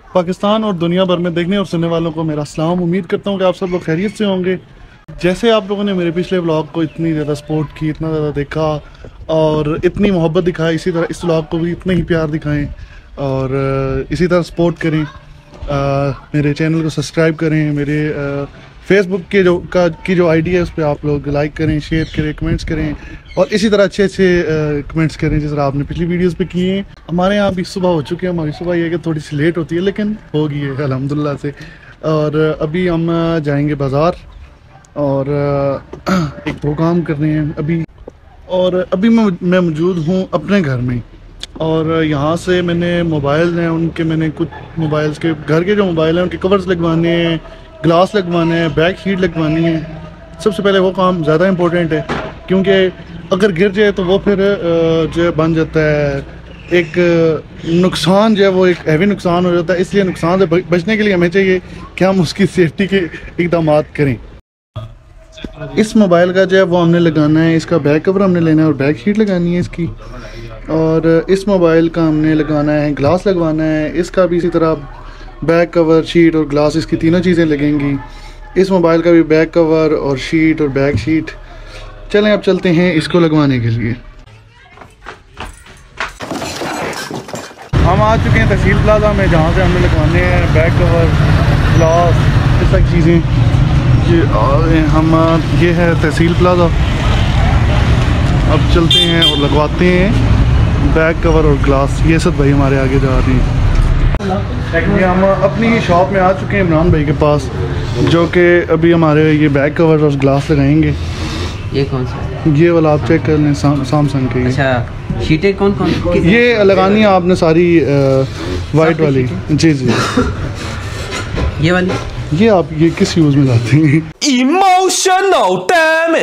पाकिस्तान और दुनिया भर में देखने और सुनने वालों को मेरा सलाम। उम्मीद करता हूँ कि आप सब लोग खैरियत से होंगे। जैसे आप लोगों ने मेरे पिछले व्लॉग को इतनी ज़्यादा सपोर्ट की, इतना ज़्यादा देखा और इतनी मोहब्बत दिखाई, इसी तरह इस व्लॉग को भी इतना ही प्यार दिखाएं और इसी तरह सपोर्ट करें। मेरे चैनल को सब्सक्राइब करें। मेरे फेसबुक के की जो आईडी है उस पर आप लोग लाइक करें, शेयर करें, कमेंट्स करें और इसी तरह अच्छे कमेंट्स करें जिस तरह आपने पिछली वीडियोस पे किए हैं। हमारे यहाँ अभी सुबह हो चुकी है। हमारी सुबह ये है कि थोड़ी सी लेट होती है लेकिन होगी है अल्हम्दुलिल्लाह से। और अभी हम जाएंगे बाज़ार और एक प्रोग्राम कर रहे हैं अभी। और अभी मैं मौजूद हूँ अपने घर में और यहाँ से मैंने मोबाइल हैं उनके, मैंने कुछ मोबाइल्स के घर के जो मोबाइल हैं उनके कवर्स लगवाने हैं, ग्लास लगवाने हैं, बैक शीट लगवानी है। सबसे पहले वो काम ज़्यादा इम्पोर्टेंट है क्योंकि अगर गिर जाए तो वो फिर जो है बन जाता है एक नुकसान, जो है वो एक हैवी नुकसान हो जाता है। इसलिए नुकसान से बचने के लिए हमें चाहिए कि हम उसकी सेफ्टी के इक़दाम करें। इस मोबाइल का जो है वो हमने लगाना है, इसका बैक कवर हमने लेना है और बैक शीट लगानी है इसकी। और इस मोबाइल का हमने लगाना है, ग्लास लगवाना है, इसका भी इसी तरह बैक कवर, शीट और ग्लास, इसकी तीनों चीज़ें लगेंगी। इस मोबाइल का भी बैक कवर और शीट और बैक शीट। चलें अब चलते हैं इसको लगवाने के लिए। हम आ चुके हैं तहसील प्लाजा में जहाँ से हमने लगवाने हैं बैक कवर, ग्लास, इस तक चीज़ें। हम ये है तहसील प्लाजा। अब चलते हैं और लगवाते हैं बैक कवर और ग्लास। ये सब भाई हमारे आगे जा रहे हैं। ये हम अपनी शॉप में आ चुके हैं इमरान भाई के पास, जो कि अभी हमारे ये बैक कवर और ग्लास लगाएंगे। ये कौन सा? ये वाला आप चेक कर लें, सैमसंग के। अच्छा, शीटें कौन कौन ये लगानी है आपने सारी वाइट वाली। जी जी। ये वाली, ये आप ये किस यूज़ में लाते हैं? Emotional damage.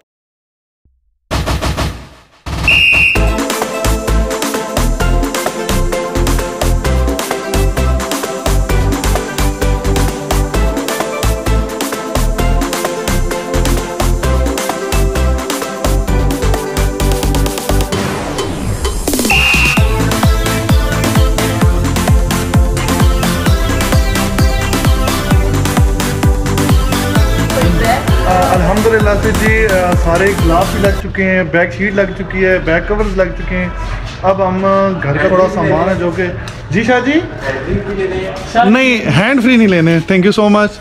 अल्हम्दुलिल्लाह से जी सारे ग्लास भी लग चुके हैं, बैक शीट लग चुकी है, बैक कवर्स लग चुके हैं। अब हम घर का थोड़ा सामान है जो कि जी शाह जी नहीं, हैंड फ्री नहीं लेने, thank you so much.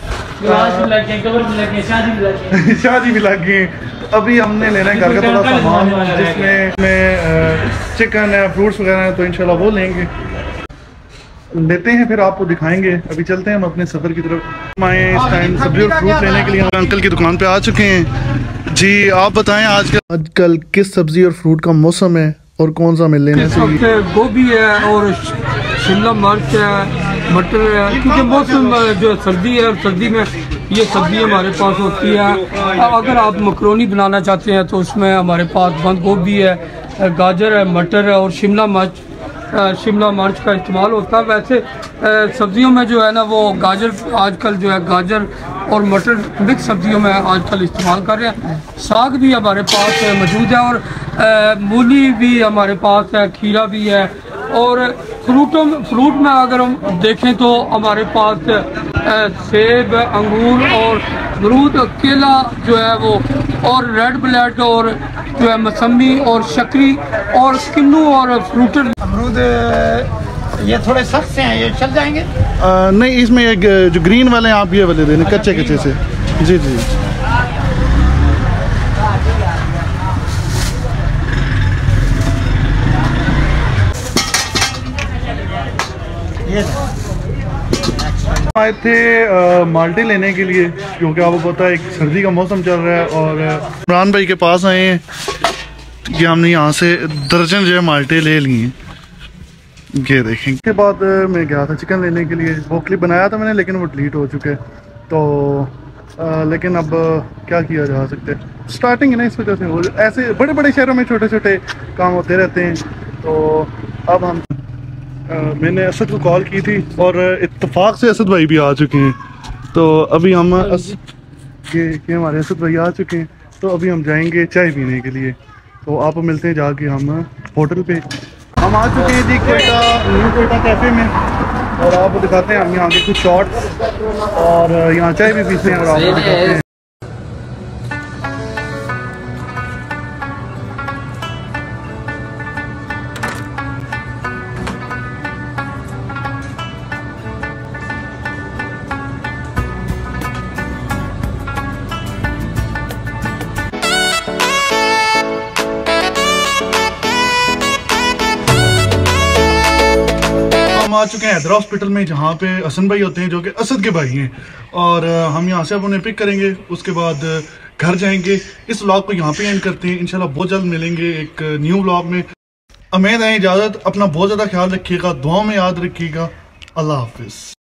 Shah ji भी लग गए। अभी हमने लेना है घर का थोड़ा सामान जिसमें चिकन है, फ्रूट्स वगैरह है, तो इंशाल्लाह वो लेंगे, लेते हैं फिर आपको दिखाएंगे। अभी चलते हैं हम अपने सफ़र की तरफ। हम आए इस टाइम सब्जी और फ्रूट लेने के लिए अंकल की दुकान पे आ चुके हैं। जी आप बताएं आजकल किस सब्जी और फ्रूट का मौसम है और कौन सा मिल लेना चाहिए? गोभी है और शिमला मिर्च है, मटर है, क्योंकि मौसम जो सर्दी है और सर्दी में ये सब्जी हमारे पास होती है। अगर आप मकरोनी बनाना चाहते हैं तो उसमें हमारे पास बंद गोभी है, गाजर है, मटर है और शिमला मिर्च का इस्तेमाल होता है। वैसे सब्जियों में जो है ना वो गाजर आजकल जो है गाजर और मटर मिक्स सब्जियों में आजकल इस्तेमाल कर रहे हैं। साग भी हमारे पास मौजूद है और मूली भी हमारे पास है, खीरा भी है। और फ्रूट में अगर हम देखें तो हमारे पास सेब, अंगूर और अमरूद, केला जो है वो, और रेड ब्लेड और जो है मौसमी और शकरी और किन्नू और फ्रूटेड। अमरूद ये थोड़े सख्त से हैं, ये चल जाएंगे? नहीं, इसमें जो ग्रीन वाले हैं आप ये वाले देने, कच्चे से। जी जी। आए थे माल्टे लेने के लिए क्योंकि आपको पता है एक सर्दी का मौसम चल रहा है। और इमरान भाई के पास आए हैं कि हमने यहाँ से दर्जन जो है माल्टे ले लिए। ये देखें। के बाद मैं गया था चिकन लेने के लिए, वो क्लिप बनाया था मैंने लेकिन वो डिलीट हो चुके हैं। तो लेकिन अब क्या किया जा सकता है, स्टार्टिंग है ना, इस वजह से हो ऐसे बड़े बड़े शहरों में छोटे छोटे काम होते रहते हैं। तो अब हम मैंने असद को कॉल की थी और इत्तेफाक से असद भाई भी आ चुके हैं। तो अभी हम ये हमारे असद भाई आ चुके हैं, तो अभी हम जाएंगे चाय पीने के लिए। तो आप मिलते हैं जाके हम होटल पे। हम आ चुके हैं जी कोयटा, न्यू कोयटा कैफ़े में। और आपको दिखाते हैं हम यहाँ के कुछ शॉट्स और यहाँ चाय भी पीते हैं और आपको दिखाते हैं। हम आ चुके हैं हैदरा हॉस्पिटल में, जहाँ पे हसन भाई होते हैं जो कि असद के भाई हैं, और हम यहाँ से अब उन्हें पिक करेंगे, उसके बाद घर जाएंगे। इस व्लॉग को यहाँ पे एंड करते हैं। इंशाल्लाह बहुत जल्द मिलेंगे एक न्यू व्लॉग में। उम्मीद है इजाज़त, अपना बहुत ज़्यादा ख्याल रखिएगा, दुआ में याद रखिएगा। अल्लाह हाफिज़।